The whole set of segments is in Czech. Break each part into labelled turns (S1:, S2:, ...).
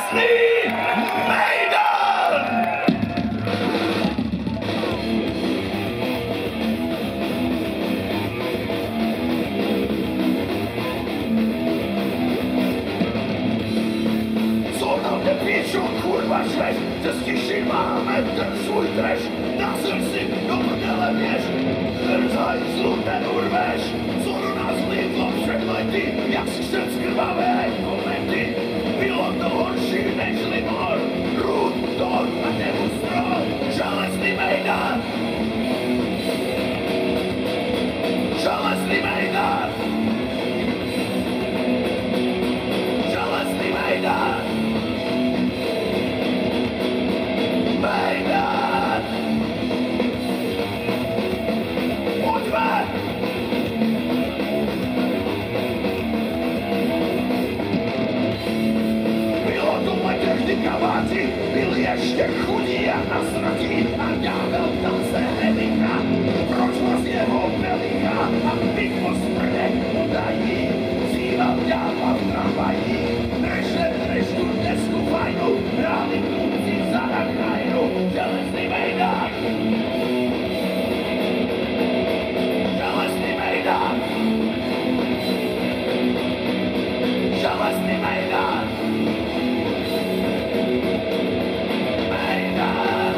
S1: Železný mejdan! Co nám nepíču, kurva šveš, že stiši máme ten svůj treš. Násil si do prdele běž, hrzaj zlu ten urveš. Co do nás vlítlo před lety, jak skřec krvavé komenty. Bylo to horší než limor, růd, tor a nebu stroj. Železný mejdan! Železný mejdan! Železný mejdan! Mejdan! Pojďme! Bylo tohle tehdy kaváci, byl ještě chudí a nasratí a ďábel tam se hemika. Proč vlastně ho pelíka a pivo z prdek udají? Zíval ďábla v tramvají, než tu dnesku fajnou, hráli kluci za Rakhajnu. Železný mejdan! Železný mejdan! Železný mejdan! Mejdan!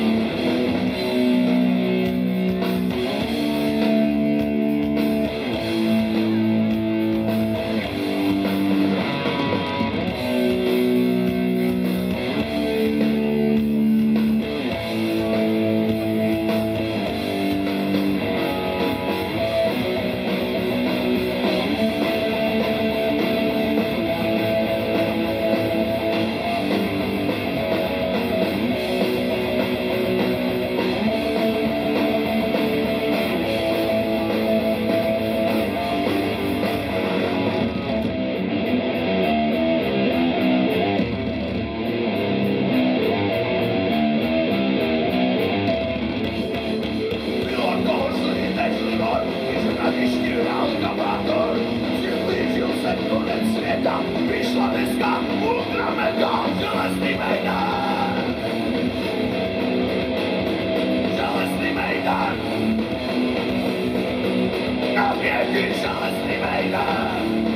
S1: Vyšla dneska ultramega, železný mejdan! Železný mejdan! Na věky železný mejdan!